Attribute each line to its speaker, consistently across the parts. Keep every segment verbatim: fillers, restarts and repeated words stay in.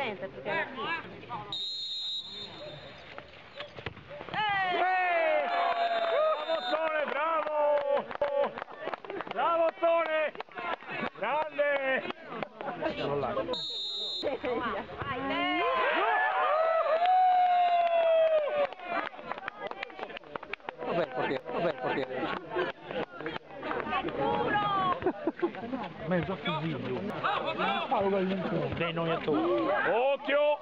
Speaker 1: concorrenza più che alla fine.
Speaker 2: Bravo Tone, bravo! Bravo Tone! Grande! Non là.
Speaker 3: Dov'è il portiere? Dov'è il portiere?
Speaker 2: Mezzo fusillo. Dei non occhio!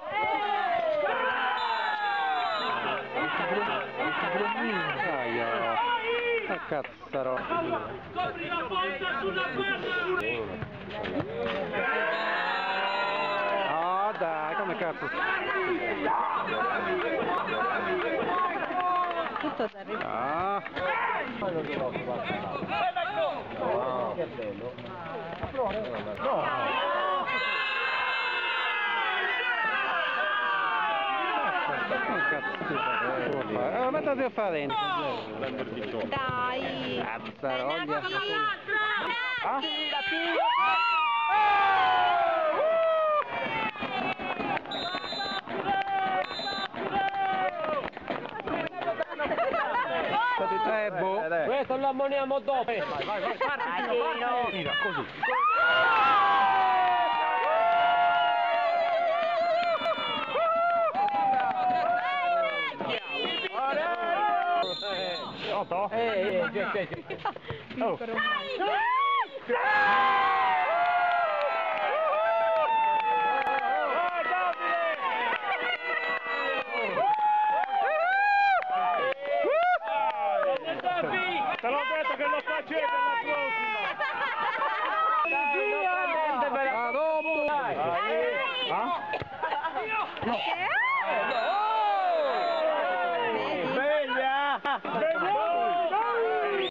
Speaker 3: Aia! Che cazzaro!
Speaker 4: Scopri la porta sulla guerra!
Speaker 3: Oh dai, come cazzo?
Speaker 1: Tutto da ripetere.
Speaker 3: Ah!
Speaker 2: Che bello! No!
Speaker 3: Che cazzo devo fare? Eh, ma devo fare dentro?
Speaker 1: Dai!
Speaker 3: Cazzaroglia!
Speaker 1: Ah?
Speaker 3: Eh, boh.
Speaker 2: Questo lo ammoniamo dopo! Vai, vai, vai! Parti, parti! Mira, così! Otto? Eh, eh, già, già, già. Oh. Te l'ho detto che lo facete alla prossima!
Speaker 3: A dopo!
Speaker 2: Ah?
Speaker 1: Che?